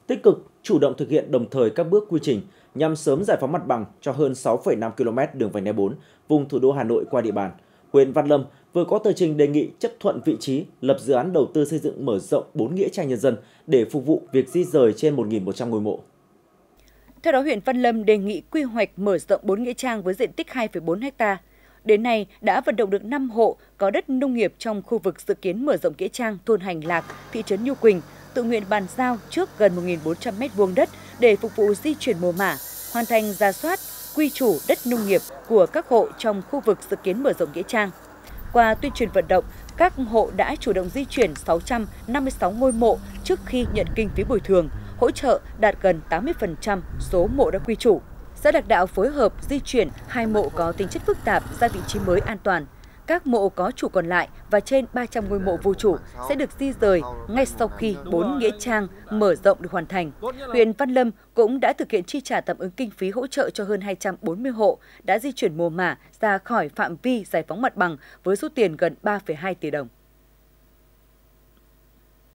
tích cực, chủ động thực hiện đồng thời các bước quy trình nhằm sớm giải phóng mặt bằng cho hơn 6,5 km đường vành đai 4 vùng thủ đô Hà Nội qua địa bàn. Huyện Văn Lâm vừa có tờ trình đề nghị chấp thuận vị trí lập dự án đầu tư xây dựng mở rộng 4 nghĩa trang nhân dân để phục vụ việc di rời trên 1.100 ngôi mộ. Theo đó, huyện Văn Lâm đề nghị quy hoạch mở rộng 4 nghĩa trang với diện tích 2,4 ha. Đến nay, đã vận động được 5 hộ có đất nông nghiệp trong khu vực dự kiến mở rộng nghĩa trang thôn Hành Lạc, thị trấn Nhu Quỳnh, tự nguyện bàn giao trước gần 1.400 m² đất để phục vụ di chuyển mồ mả, hoàn thành rà soát, quy chủ đất nông nghiệp của các hộ trong khu vực dự kiến mở rộng nghĩa trang. Qua tuyên truyền vận động, các hộ đã chủ động di chuyển 656 ngôi mộ trước khi nhận kinh phí bồi thường, hỗ trợ đạt gần 80% số mộ đã quy chủ. Xã Lạc Đạo phối hợp di chuyển 2 mộ có tính chất phức tạp ra vị trí mới an toàn. Các mộ có chủ còn lại và trên 300 ngôi mộ vô chủ sẽ được di rời ngay sau khi 4 nghĩa trang mở rộng được hoàn thành. Huyện Văn Lâm cũng đã thực hiện chi trả tạm ứng kinh phí hỗ trợ cho hơn 240 hộ đã di chuyển mồ mả ra khỏi phạm vi giải phóng mặt bằng với số tiền gần 3,2 tỷ đồng.